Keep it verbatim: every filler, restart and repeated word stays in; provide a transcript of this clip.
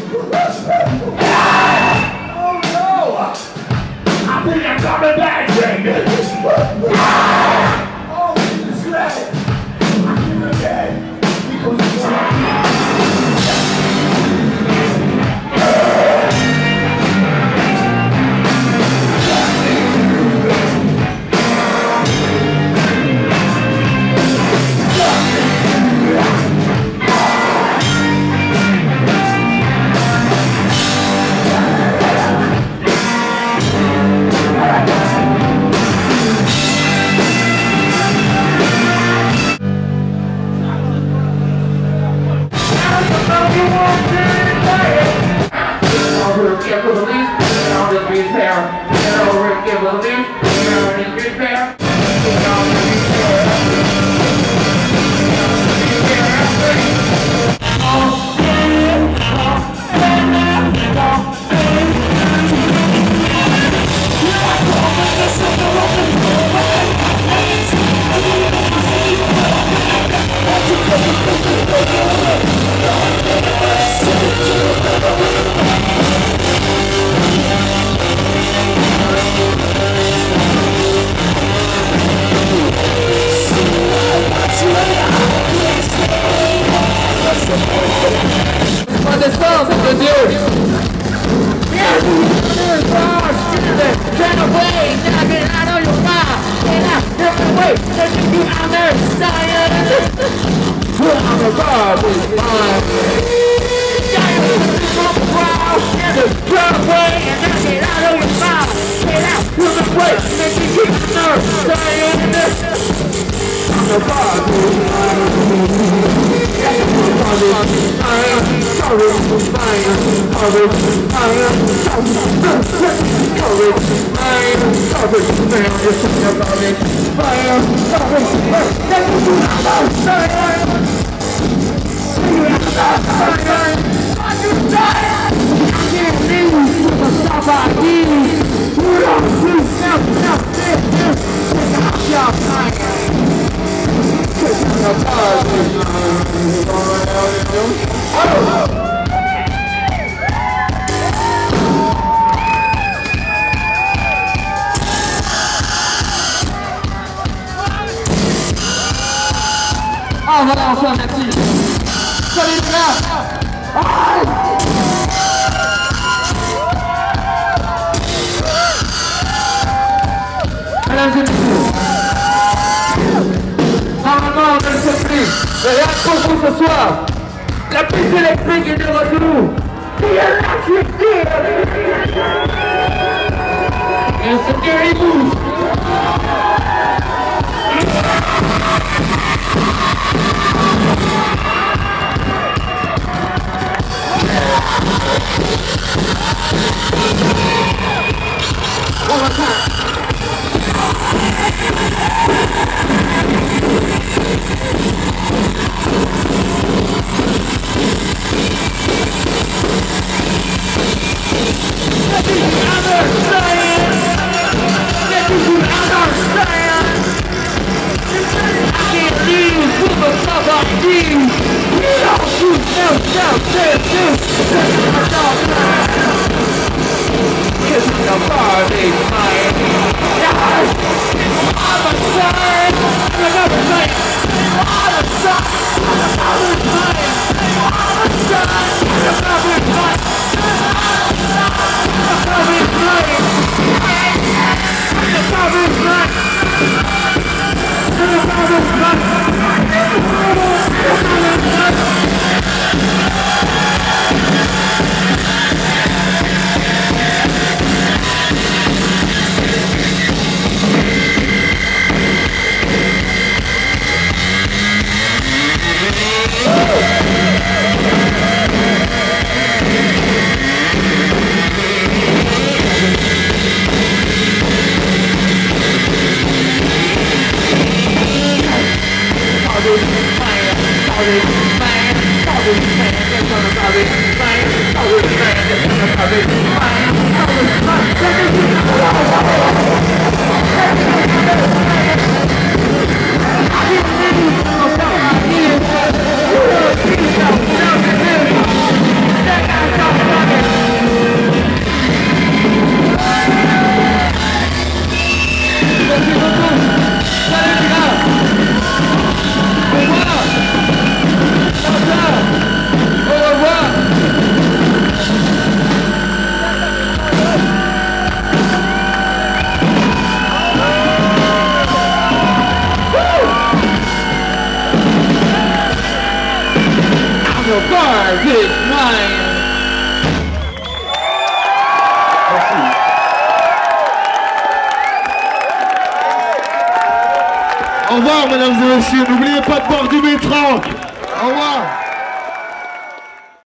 Oh no! I think I'm coming back, baby! Oh, this is right! I'm again! Because it's right! Ah voilà, enfin merci. Salut les gars. Ah mesdames et messieurs, normalement on ne le sait plus, mais rien que pour vous ce soir, la piste électrique est de retour. Et c'est Gary Booth. One more time. Let me understand. Let me understand. I can't leave with the stuff I need. You don't shoot, no, no, no, no. That's my dog. Cause I'm a Barbie man. Yes! I'm a son! I'm another man! I'm a son! I'm another man! I'm a son! I'm another man! I'm another man! I'm another man! I'm another man! Second garbage man. Au revoir, mesdames et messieurs. N'oubliez pas de boire du métro.